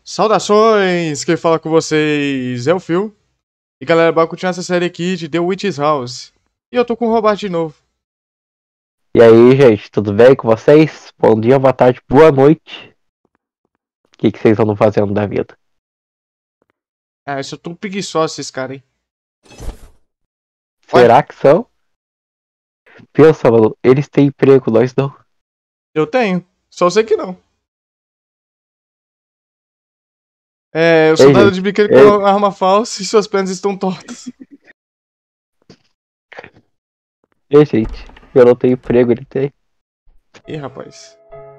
Saudações! Quem fala com vocês é o Phil. E galera, bora continuar essa série aqui de The Witch's House. E eu tô com o Roberto de novo. E aí, gente, tudo bem com vocês? Bom dia, boa tarde, boa noite. O que vocês andam fazendo da vida? Ah, eu sou tão preguiçoso esses caras, hein? Será que são? Pensa, mano, eles têm emprego, nós não. Eu tenho. Só sei que não. Eu sou Ei, dado gente, de brinquedo com arma falsa e suas pernas estão tortas. eu não tenho emprego, ele tem. Ih, rapaz.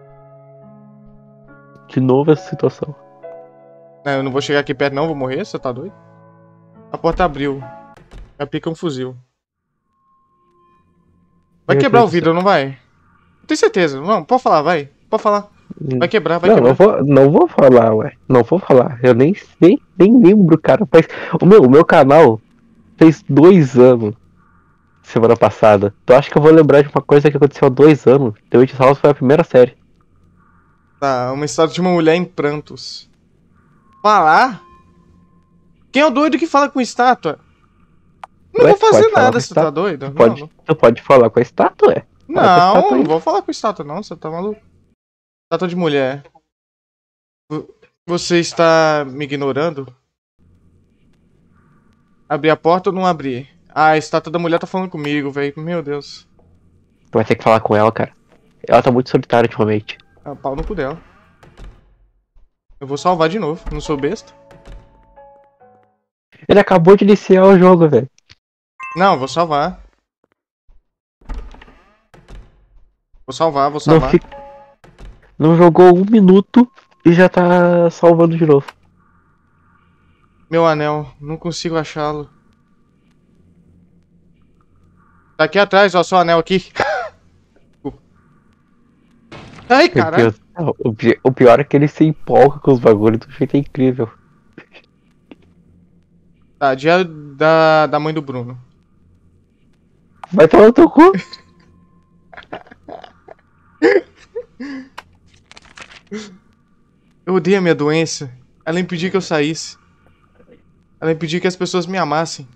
De novo essa situação. Eu não vou chegar aqui perto não, vou morrer, você tá doido? A porta abriu. Vai picar um fuzil. Vai Meu quebrar Deus o do vidro, céu. não vai? Tenho certeza. Não, pode falar, vai. Pode falar. Vai quebrar, vai Não, quebrar. não vou falar, ué. Não vou falar. Eu nem sei, nem lembro, cara. Mas o meu canal fez 2 anos semana passada. Tu acha que eu vou lembrar de uma coisa que aconteceu há 2 anos? The Witch's House foi a primeira série. Tá, uma história de uma mulher em prantos. Falar? Quem é o doido que fala com estátua? Não Ué, vou tu pode fazer falar nada, com a você tá estátua? doido? Tu pode falar com a estátua, é? Fala com a Não, estátua não aí. vou falar com estátua não, você tá maluco? Estátua de mulher. Você está me ignorando? Abrir a porta ou não abrir? Ah, a estátua da mulher tá falando comigo, velho. Meu Deus. Tu vai ter que falar com ela, cara. Ela tá muito solitária ultimamente. Ah, pau no cu dela. Eu vou salvar de novo, não sou besta. Ele acabou de iniciar o jogo, velho. Não, vou salvar. Vou salvar, vou Não, salvar. não jogou 1 minuto e já tá salvando de novo. Meu anel, não consigo achá-lo. Tá aqui atrás, ó, seu anel aqui. Ai, Meu caralho. Deus. O pior é que ele se empolga com os bagulhos do jeito incrível. Tá, dia da mãe do Bruno. Vai tomar no teu cu. Eu odeio a minha doença. Ela impedia que eu saísse. Ela impedia que as pessoas me amassem.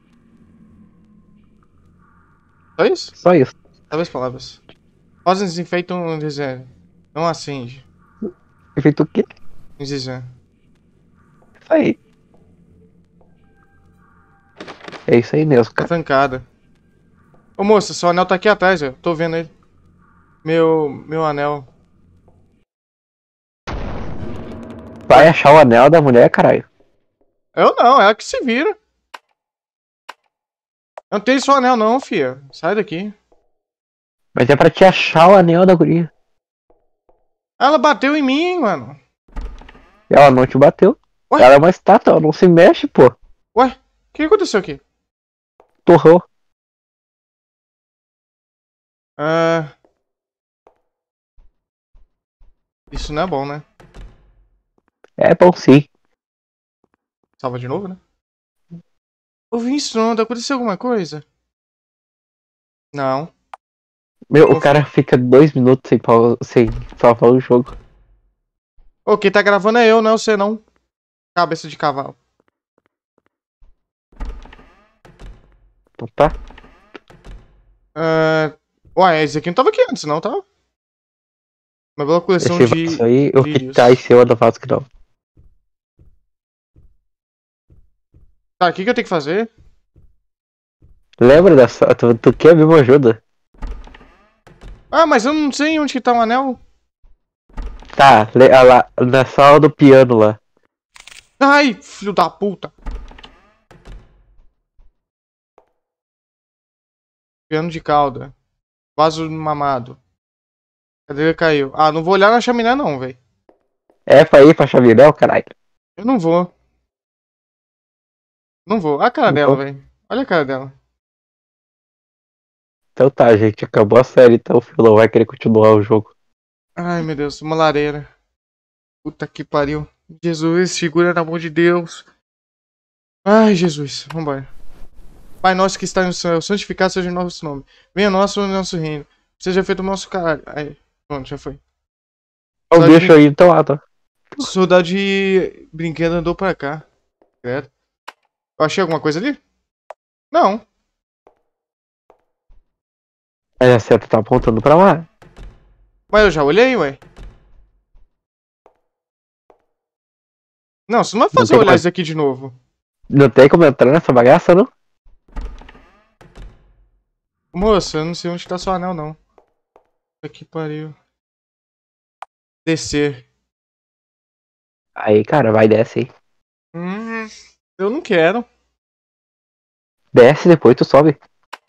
Só isso? Só isso. Talvez palavras. Rosas desinfeitam um desenho. Não acende. Efeito o quê? Um desenho. Isso aí. É isso aí mesmo, Tá cara. trancada. Ô moça, seu anel tá aqui atrás, ó. Tô vendo ele. Meu anel. Vai achar o anel da mulher, caralho. Eu não, ela que se vira. Eu não tenho seu anel não, fia. Sai daqui. Mas é pra te achar o anel da guria. Ela bateu em mim, mano. Ela não te bateu. Ué? Ela é uma estátua, ela não se mexe, pô. Ué, o que aconteceu aqui? Torrou. Isso não é bom, né? É bom sim. Salva de novo, né? Ouvi estronda, aconteceu alguma coisa? Não. Meu, Não o cara fica 2 minutos sem salvar o jogo. Ô, quem tá gravando é eu, não é você não. Cabeça de cavalo. Não tá? Ué, esse aqui não tava aqui antes, não, tá? Uma bela coleção Esse vaso aí, o que vídeos. tá em cima do vaso que não. Tá, o que eu tenho que fazer? Lembra dessa? Tu quer ver uma ajuda? Ah, mas eu não sei onde que tá o anel. Tá, lá, na sala do piano lá. Ai, filho da puta. Piano de cauda. Vaso mamado. Cadeira caiu. Ah, não vou olhar na chaminé não, velho. É pra ir pra chaminel, caralho. Eu não vou. Não vou. Olha a cara dela, Então, velho. Olha a cara dela. então tá, gente. Acabou a série, então o Phil não vai querer continuar o jogo. Ai, meu Deus, uma lareira. Puta que pariu. Jesus, segura na mão de Deus. Ai, Jesus, vambora. Pai nosso que está no céu, santificado seja o nosso nome. Venha o nosso reino. Seja feito o nosso caralho. Aí, pronto, já foi. Então deixa aí, então lá, tá? O soldado de brinquedo andou pra cá. Credo. Eu achei alguma coisa ali? Não. Mas a seta tá apontando pra lá. Mas eu já olhei, ué. Não, você não vai Não fazer tem eu olhar como, isso aqui de novo. não tem como entrar nessa bagaça, não? Moça, eu não sei onde tá seu anel, não. Puta que pariu. Descer. Aí, cara, vai, desce aí. Hum, eu não quero. Desce, depois tu sobe.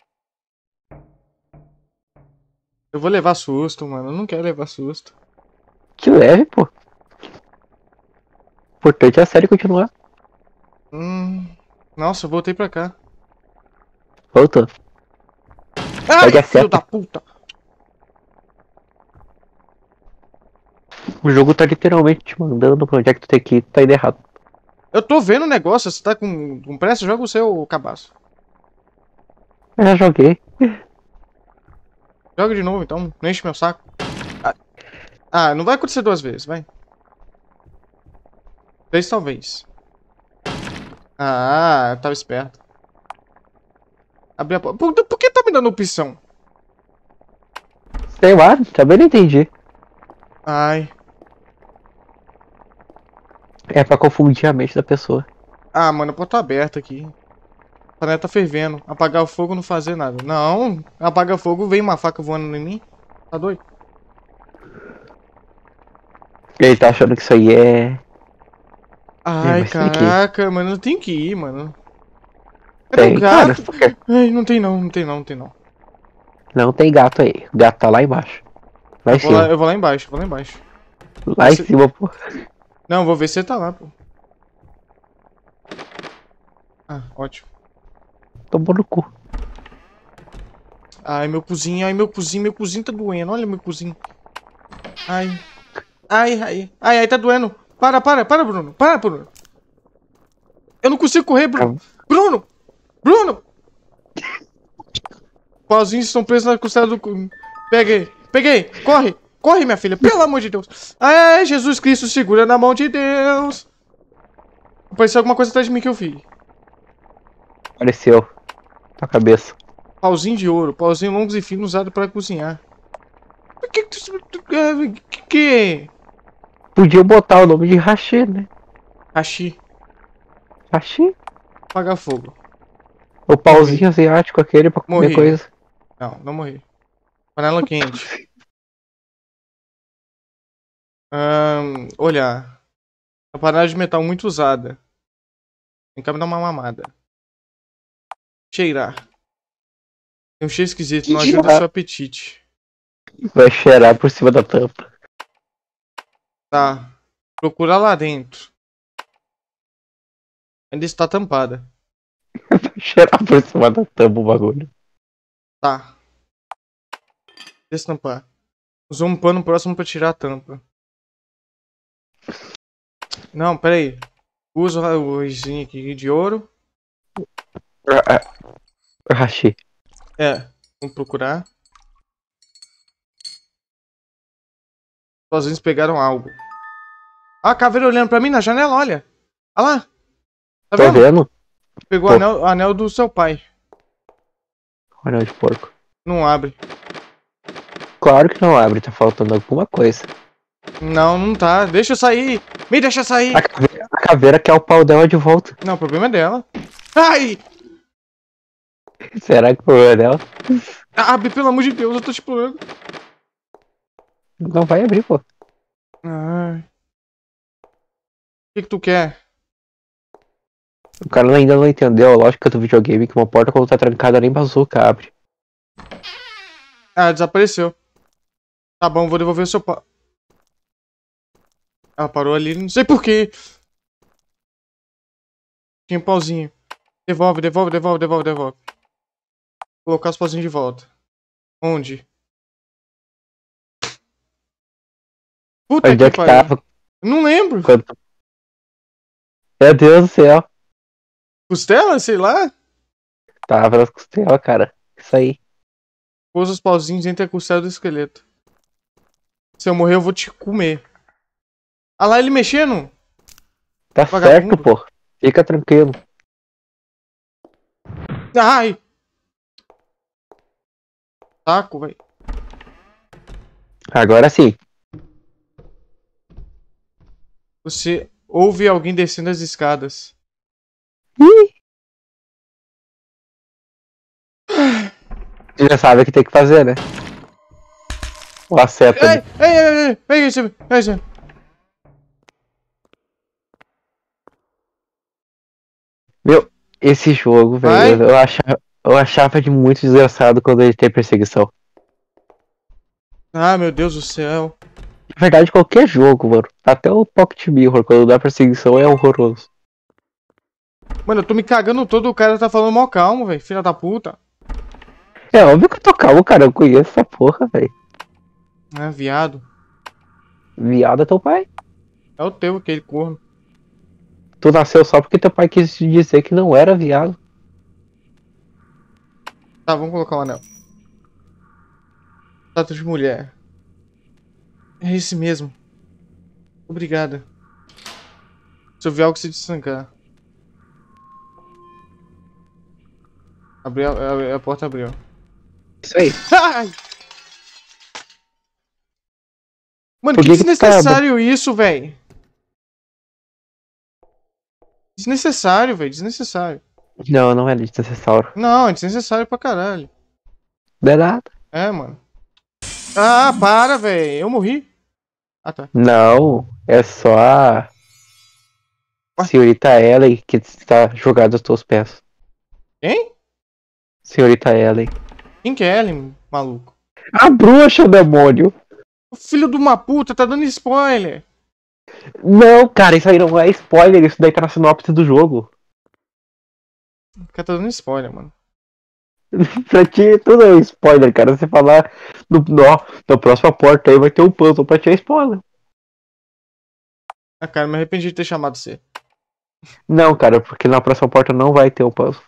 Eu vou levar susto, mano. Eu não quero levar susto. Que leve, pô. O importante é a série continuar. Hum. Nossa, eu voltei pra cá. Voltou. Ai, Pega a filho da seta. puta. O jogo tá literalmente te mandando pra onde é que tu tem que ir. Tá indo errado. Eu tô vendo o negócio. Você tá com pressa? Joga o seu cabaço. Eu já joguei. Joga de novo, então. Não enche meu saco. Ah, não vai acontecer duas vezes, vai. Três talvez. Ah, eu tava esperto. Abri a porta. Por que tá me dando opção? Sei lá, também não entendi. Ai. É pra confundir a mente da pessoa. Ah, mano, a porta tá aberta aqui. A panela tá fervendo. Apagar o fogo não fazer nada. Não, apaga o fogo, vem uma faca voando em mim. Tá doido? Ele tá achando que isso aí é. Ai, Mas tem que ir. caraca, mano, eu tenho que ir, mano. Cadê o Tem, cara. gato? Ai, não tem não, não tem não, não tem não. Não tem gato aí. O gato tá lá embaixo. Lá em cima. Eu vou lá embaixo, eu vou lá embaixo. Lá em cima, pô. Não, vou ver se você tá lá, pô. Ah, ótimo. Tomou no cu. Ai, meu cozinho, ai, meu cozinho tá doendo. Olha meu cozinho. Ai. Ai, tá doendo. Para, Bruno. Para, Bruno. Eu não consigo correr, Bruno. Bruno! Bruno! Pauzinhos estão presos na costela do... Peguei. Corre. Corre, minha filha. Pelo amor de Deus. Ai, Jesus Cristo, segura na mão de Deus. Apareceu alguma coisa atrás de mim que eu vi. Apareceu. Tua cabeça. Pauzinho de ouro. Pauzinho longos e finos usado para cozinhar. Por que que... Podia botar o nome de Hashi, né? Hashi. Hashi? Apagar fogo. O pauzinho asiático aquele pra comer Morri. coisa. Não morri. Panela quente. Olhar. Uma panela de metal muito usada. Tem que me dar uma mamada. Cheirar. Tem um cheiro esquisito, não ajuda seu apetite. Vai cheirar por cima da tampa. Tá. Procurar lá dentro. Ainda está tampada. Vai cheirar por cima da tampa o bagulho. Tá. Destampar. Usou um pano próximo pra tirar a tampa. Não, pera aí. Usa o izinho aqui de ouro. Hashi. É. Vamos procurar. Sozinhos pegaram algo. Ah, a caveira olhando pra mim na janela, olha. Olha lá. Tá Tô vendo? vendo? Pegou o anel do seu pai. Olha de porco. Não abre. Claro que não abre, tá faltando alguma coisa. Não tá. Deixa eu sair. Me deixa sair. A caveira quer o pau dela de volta. Não, o problema é dela. Ai! Será que o problema é dela? Abre, pelo amor de Deus, eu tô te explorando. Não vai abrir, pô. Ai. O que tu quer? O cara ainda não entendeu a lógica do videogame que uma porta quando tá trancada nem bazuca abre. Ah, desapareceu. Tá bom, vou devolver o seu pau. Ah, parou ali, não sei porquê. Tinha um pauzinho. Devolve. Colocar os pauzinhos de volta. Onde? Puta Onde é que que pariu. tava? Não lembro. Quando... Meu Deus do céu. Costela? Sei lá. Tava nas costelas, cara. Isso aí. Pôs os pauzinhos entre a costela do esqueleto. Se eu morrer, eu vou te comer. Ah lá, ele mexendo. Tá Vagabundo. certo, pô. Fica tranquilo. Ai. Saco, velho. Agora sim. Você ouve alguém descendo as escadas. Ih! Você já sabe o que tem que fazer, né? Ó a seta Ei, ali. ei, ei, ei. Meu, esse jogo, Vai. velho, eu achava de muito desgraçado quando ele tem perseguição. Ah, meu Deus do céu. Na verdade, qualquer jogo, mano. Até o Pocket Mirror, quando dá perseguição, é horroroso. Mano, eu tô me cagando todo, o cara tá falando mó calmo, velho. Filha da puta. É óbvio que eu tô calmo, cara. Eu conheço essa porra, velho. Ah, viado. Viado é teu pai. É o teu, aquele corno. Tu nasceu só porque teu pai quis te dizer que não era viado. Tá, vamos colocar um anel. Status de mulher. É esse mesmo. Obrigada. Se eu ver algo se desancar. Abriu, a porta abriu. Isso aí. Ai! Mano, Por que que que tu tá... desnecessário isso, velho. Desnecessário, velho. Desnecessário. Não, não é desnecessário. Não, é desnecessário pra caralho. Não é nada. É, mano. Ah, para, velho. Eu morri. Ah, tá. Não, é só a Ué, senhorita Ellen que está jogada aos teus pés. quem? Senhorita Ellen. Quem que é Ellen, maluco? A bruxa, demônio! O filho de uma puta tá dando spoiler. Não, cara, isso aí não é spoiler, isso daí tá na sinopse do jogo. O cara tá dando spoiler, mano. Pra ti, tudo é um spoiler, cara. Você falar na próxima porta aí vai ter um puzzle pra ti é spoiler. Ah, cara, me arrependi de ter chamado você. Não, cara, porque na próxima porta não vai ter um puzzle.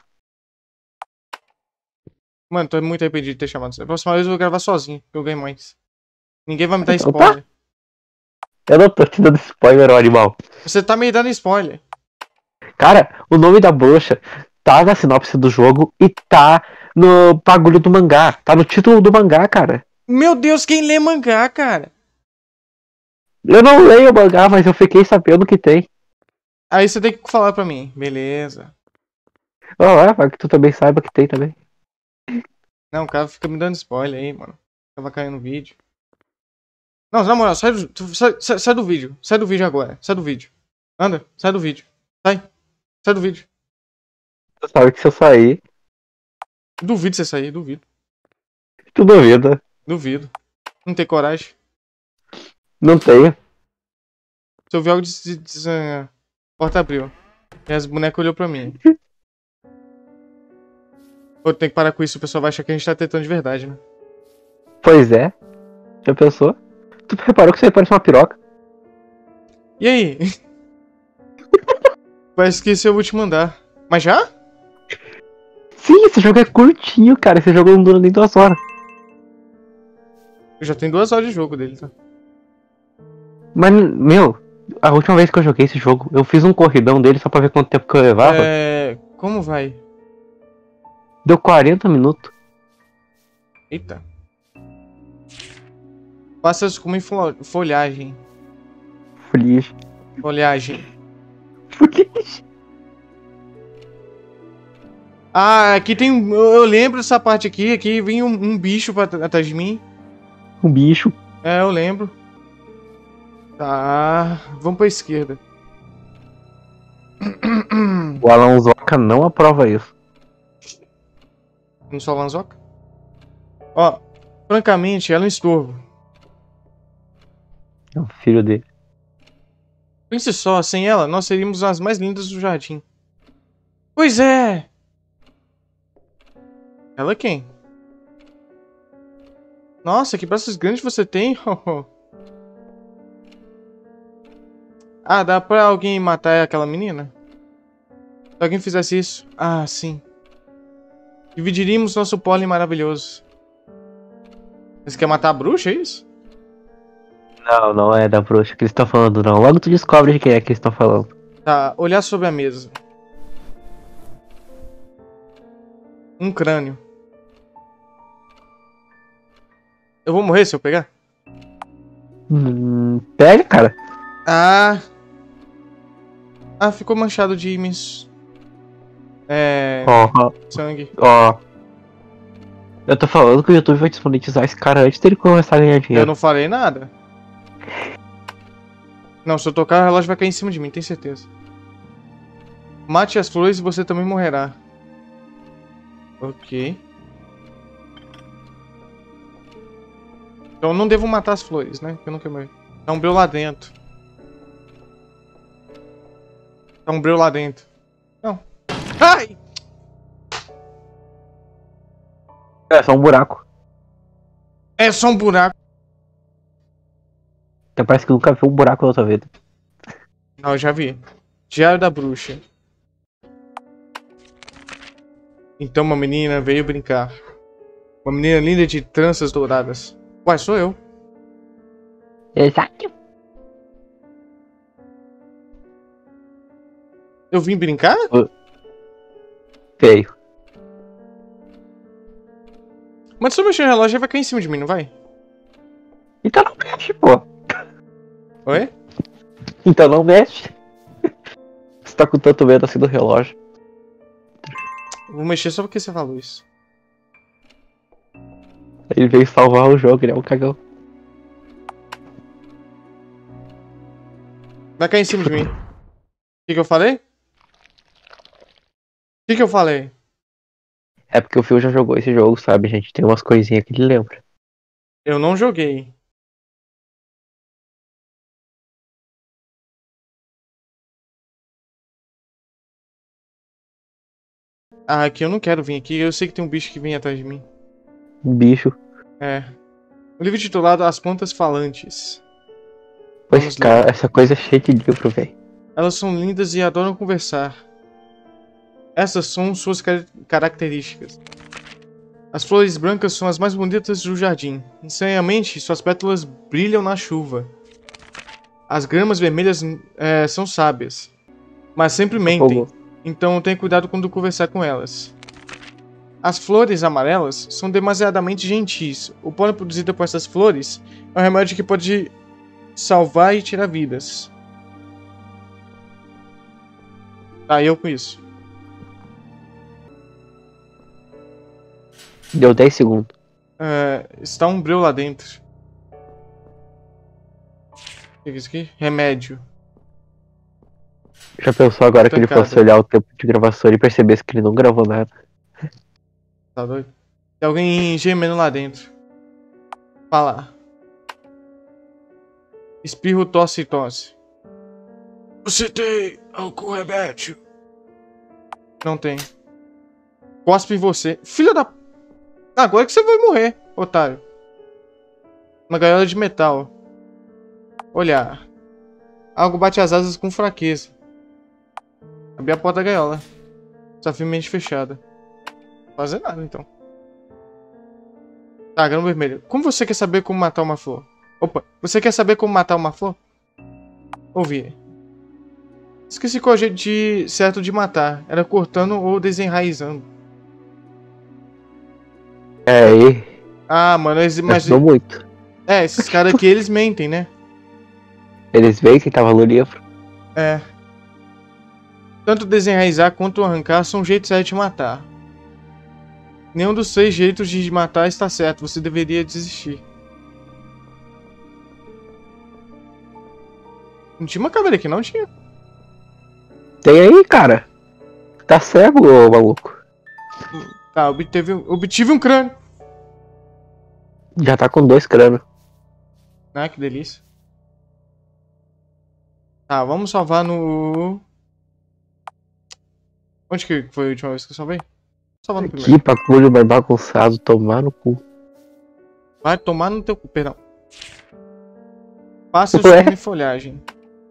Mano, tô muito arrependido de ter chamado você. A próxima vez eu vou gravar sozinho, porque eu ganho mais. Ninguém vai me dar Então tá. spoiler. Eu não tô te dando spoiler, ô animal. Você tá me dando spoiler. Cara, o nome da bruxa tá na sinopse do jogo e tá no bagulho do mangá. Tá no título do mangá, cara. Meu Deus, quem lê mangá, cara? Eu não leio mangá, mas eu fiquei sabendo que tem. Aí você tem que falar pra mim. Beleza. Pra que tu também saiba que tem também. Não, o cara fica me dando spoiler aí, mano. Tava caindo no vídeo. Não, na moral, sai do vídeo. Sai do vídeo agora. Sai do vídeo. Anda, sai do vídeo. Sai. Sai do vídeo. Tu sabe que se eu sair, Duvido você sair, duvido. tu duvida. Duvido. Não tem coragem. Não tenho. Se eu ver algo a porta abriu. E as bonecas olhou pra mim. Pô, tem que parar com isso, o pessoal vai achar que a gente tá tentando de verdade, né? Pois é. Já pensou? Tu reparou que você parece uma piroca? E aí? Parece que esse é o último andar. Mas já? Sim, esse jogo é curtinho, cara. Esse jogo não dura nem 2 horas. Eu já tenho 2 horas de jogo dele, tá? Mas, meu, a última vez que eu joguei esse jogo, eu fiz um corridão dele só pra ver quanto tempo que eu levava. Como vai? Deu 40 minutos. Eita. Passa como em folhagem. Feliz. Folhagem. Feliz. Ah, aqui tem. Eu lembro dessa parte aqui. Aqui vem um bicho atrás de mim. Um bicho. É, eu lembro. Tá. Vamos pra esquerda. O Alan Zoca não aprova isso. Não só Lanzoca? Ó, francamente, ela é um estorvo. É o filho dele. Pense só, sem ela, nós seríamos as mais lindas do jardim. Pois é! Ela é quem? Nossa, que braços grandes você tem! Ah, dá pra alguém matar aquela menina? Se alguém fizesse isso. Ah, sim. Dividiríamos nosso pólen maravilhoso. Você quer matar a bruxa, é isso? Não, não é da bruxa que eles estão falando, não. Logo tu descobre de quem é que eles estão falando. Tá, olhar sobre a mesa. Um crânio. Eu vou morrer se eu pegar? Pega, cara. Ah, ficou manchado de Ó, sangue. ó. Eu tô falando que o YouTube vai desmonetizar esse cara antes dele começar a ganhar Eu dinheiro. não falei nada. Não, se eu tocar, o relógio vai cair em cima de mim, tenho certeza. Mate as flores e você também morrerá. Ok. Então eu não devo matar as flores, né? Porque eu não quero morrer. Tá um breu lá dentro. Tá um breu lá dentro. Não. Ai! É só um buraco. É só um buraco. Até parece que nunca viu um buraco na outra vida. Não, eu já vi. Diário da Bruxa. Então uma menina veio brincar. Uma menina linda de tranças douradas. Uai, sou eu. Exato. Eu vim brincar? Feio. Mas se eu mexer no relógio, vai cair em cima de mim, não vai? Então não mexe, pô. Oi? Então não mexe. Você tá com tanto medo assim do relógio. Vou mexer só porque você falou isso. Ele veio salvar o jogo, ele é um cagão. Vai cair em cima de mim. O que eu falei? O que eu falei? É porque o Phil já jogou esse jogo, sabe, gente? Tem umas coisinhas que ele lembra. Eu não joguei. Ah, aqui eu não quero vir aqui. Eu sei que tem um bicho que vem atrás de mim. Um bicho. É. O livro titulado As Plantas Falantes. Pois, Vamos cara, ler. essa coisa é cheia de livro, velho. Elas são lindas e adoram conversar. Essas são suas características. As flores brancas são as mais bonitas do jardim. Estranhamente, suas pétalas brilham na chuva. As gramas vermelhas são sábias, mas sempre mentem. Então tenha cuidado quando conversar com elas. As flores amarelas são demasiadamente gentis. O pólen produzido por essas flores é um remédio que pode salvar e tirar vidas. Tá, eu com isso. Deu 10 segundos. Está um breu lá dentro. O que é isso aqui? Remédio. Já pensou agora que ele Tancada. fosse olhar o tempo de gravação e percebesse que ele não gravou nada? Tá doido? Tem alguém gemendo lá dentro. Fala. Espirro, tosse e tosse. Você tem algum remédio? Não tem. Cospe em você. Filha da... Agora que você vai morrer, otário. Uma gaiola de metal. Olhar. Algo bate as asas com fraqueza. Abri a porta da gaiola. Está firmemente fechada. Não fazer nada, então. Tá, grão vermelho. Como você quer saber como matar uma flor? Opa, você quer saber como matar uma flor? Ouvi. Esqueci qual é o jeito certo de matar. Era cortando ou desenraizando. E Ah, mano, mas... ajudou muito. esses caras aqui, eles mentem, né? Eles veem que tava no livro. Tanto desenraizar quanto arrancar são jeitos certos de matar. Nenhum dos 6 jeitos de matar está certo. Você deveria desistir. Não tinha uma caveira aqui, não tinha? Tem aí, cara. Tá cego, ô maluco. Tá, obtive um crânio. Já tá com 2 crânios. Ah, que delícia. Tá, vamos salvar no... Onde que foi a última vez que eu salvei? Salvar no primeiro. Que bagulho mais bagunçado, tomar no cu. Vai tomar no teu cu, perdão. Pássaros Ué? comem folhagem.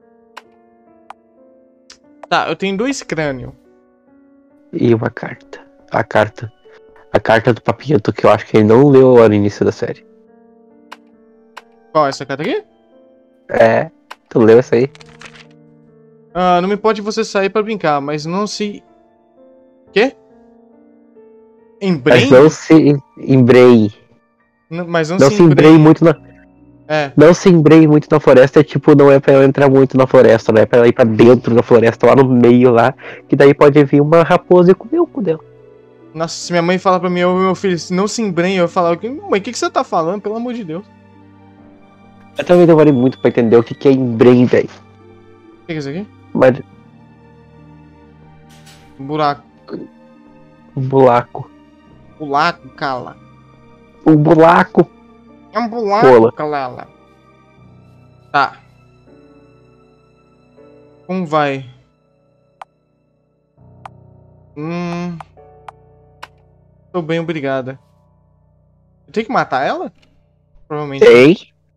Tá, eu tenho 2 crânios. E uma carta. A carta do Papieto, que eu acho que ele não leu no início da série. Qual é essa carta aqui? É, tu leu isso aí? Ah, não me pode você sair pra brincar, mas não se... Quê? Mas Embrenhe? não se embreie. Mas não Não se se embreie embrenhe. muito na. É. Não se embreie muito na floresta, tipo, não é pra ela entrar muito na floresta, não é pra ela ir pra dentro da floresta, lá no meio lá, que daí pode vir uma raposa e comer o cu dela. Nossa, se minha mãe fala pra mim, ô meu filho, se não se embrenhe, eu falo, mãe, o que você tá falando? Pelo amor de Deus. Eu também demorei muito pra entender o que é embreie, velho. O que é isso aqui? Mas Um buraco. um buraco. Buraco, cala. Um buraco. É um buraco, Rola. cala. Tá. Como vai? Tô bem, obrigada. Eu tenho que matar ela? Provavelmente. Tem.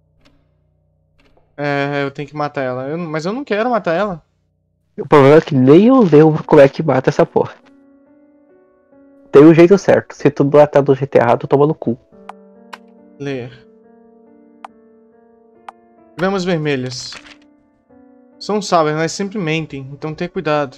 É, eu tenho que matar ela. Mas eu não quero matar ela. O problema é que nem eu lembro como é que mata essa porra. Tem um jeito certo. Se tu matar do jeito errado, toma no cu. Ler. Gramas vermelhas. São sábias, mas sempre mentem, então tenha cuidado.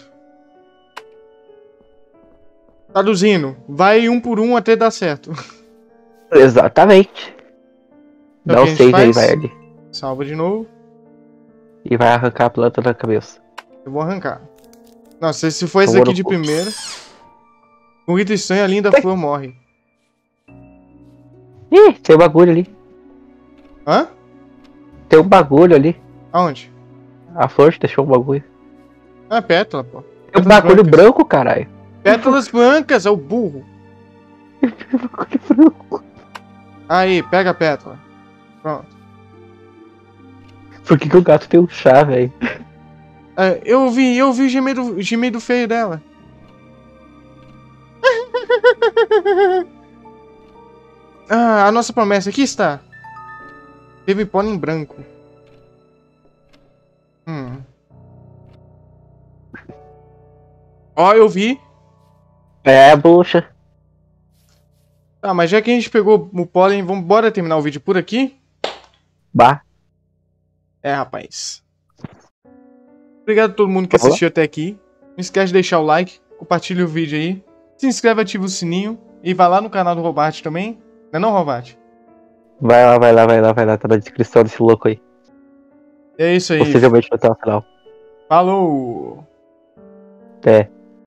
Traduzindo, vai um por um até dar certo. Exatamente. Então, Dá o um que a gente save aí, faz? vai ali. Salva de novo. E vai arrancar a planta da cabeça. Eu vou arrancar. Nossa, se for esse Tomou aqui no de cu. primeira. Com rito estranho, a linda flor morre. Ih, tem um bagulho ali. Hã? Tem um bagulho ali. Aonde? A flor te deixou um bagulho. Ah, pétala, pô. Tem um Pétalas bagulho brancas. branco, caralho. Pétalas brancas, é o burro. Bagulho branco. Aí, pega a pétala. Pronto. Por que o gato tem um chá, velho? É, eu vi o gemido feio dela. Ah, a nossa promessa aqui está. Teve pólen branco. Ó, eu vi. É, bucha. Tá, mas já que a gente pegou o pólen, vamos bora terminar o vídeo por aqui? Bah. É, rapaz. Obrigado a todo mundo que Vamos lá. assistiu até aqui. Não esquece de deixar o like, compartilha o vídeo aí. Se inscreve, ativa o sininho. E vai lá no canal do Robart também. Não é não, Robart? Vai lá, vai lá, vai lá, vai lá. Tá na descrição desse louco aí. É isso aí. Possivelmente até o final. Falou! É.